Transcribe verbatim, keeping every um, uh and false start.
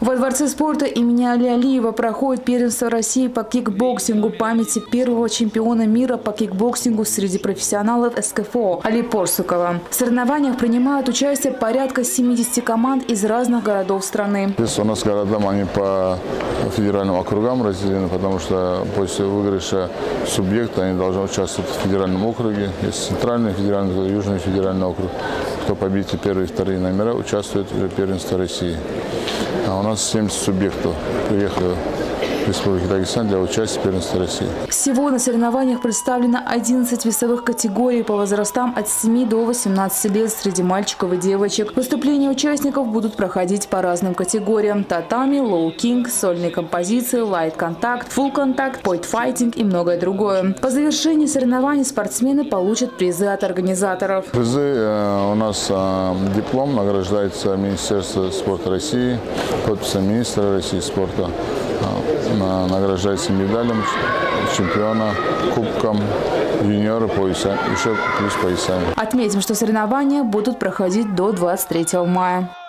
Во Дворце спорта имени Али Алиева проходит первенство России по кикбоксингу памяти первого чемпиона мира по кикбоксингу среди профессионалов эс ка эф о Али Порсукова. В соревнованиях принимают участие порядка семидесяти команд из разных городов страны. Здесь у нас города, они по федеральным округам разделены, потому что после выигрыша субъекта они должны участвовать в федеральном округе. Есть центральный федеральный, южный федеральный округ. Кто победит первые и вторые номера, участвует в первенстве России. А у нас семьдесят субъектов приехали в Республику Дагестан для участия в первенстве России. Всего на соревнованиях представлено одиннадцать весовых категорий по возрастам от семи до восемнадцати лет среди мальчиков и девочек. Выступления участников будут проходить по разным категориям: татами, лоу-кинг, сольные композиции, лайт-контакт, фулл-контакт, пойнт-файтинг и многое другое. По завершении соревнований спортсмены получат призы от организаторов. Призы э, у нас э, диплом награждается Министерство спорта России, подписом министра России спорта. Награждается медалем чемпиона, кубком, юниоры, пояса, еще плюс поясами. Отметим, что соревнования будут проходить до двадцать третьего мая.